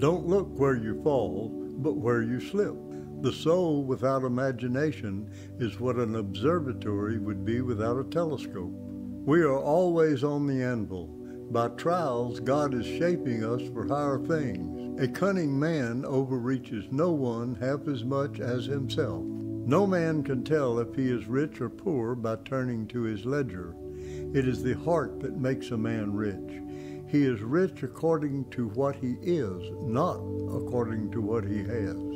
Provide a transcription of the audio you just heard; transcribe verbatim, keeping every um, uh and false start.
Don't look where you fall, but where you slip. The soul without imagination is what an observatory would be without a telescope. We are always on the anvil. By trials, God is shaping us for higher things. A cunning man overreaches no one half as much as himself. No man can tell if he is rich or poor by turning to his ledger. It is the heart that makes a man rich. He is rich according to what he is, not according to what he has.